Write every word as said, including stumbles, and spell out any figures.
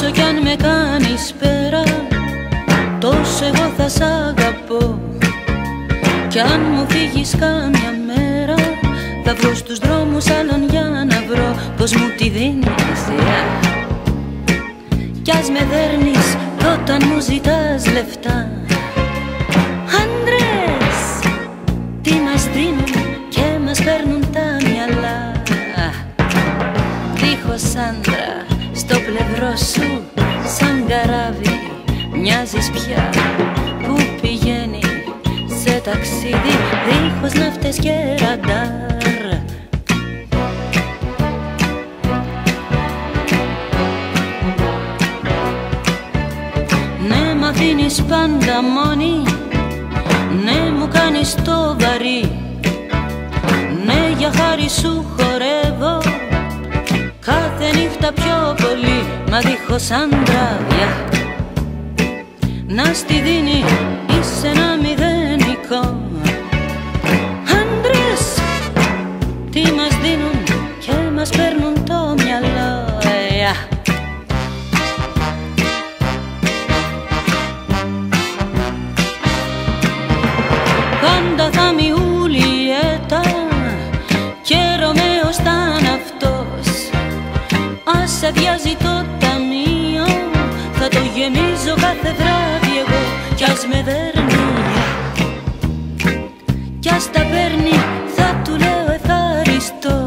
Όσο κι αν με κάνεις πέρα, τόσο εγώ θα σ' αγαπώ. Κι αν μου φύγεις κάμια μέρα, θα βγω στους δρόμους άλλων για να βρω πως μου τη δίνεις, yeah. Κι ας με δέρνεις όταν μου ζητάς λεφτά. Άντρες, τι μας δίνουν και μας παίρνουν τα μυαλά. Δίχως άντρα στο πλευρό σου, σαν καράβι μοιάζεις πια που πηγαίνει σε ταξίδι δίχως ναύτες και ραντάρ. Ναι, μ' αφήνεις πάντα μόνη, ναι, μου κάνεις το βαρύ. Ναι, για χάρη σου χορεύω κάθε νύχτα πιο πολύ. Μα δίχως άντρα, yeah. Να στη δίνει είσαι ένα μηδενικό. Άντρες, τι μας δίνουν και μας παίρνουν το μυαλό, yeah. Πάντα θα μη Ουλιέτα και Ρωμαίος ήταν αυτός. Ας αδειάζει το ταμείο, θα το γεμίζω κάθε βράδυ εγώ. Κι ας με δέρνει, κι ας τα παίρνει, θα του λέω ευχαριστώ.